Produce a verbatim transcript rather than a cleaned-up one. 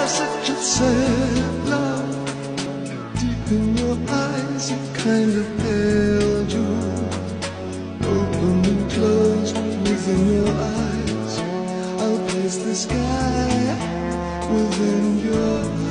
such a sad love. Deep in your eyes, it kind of held you. Open and close within your eyes. I'll place the sky within your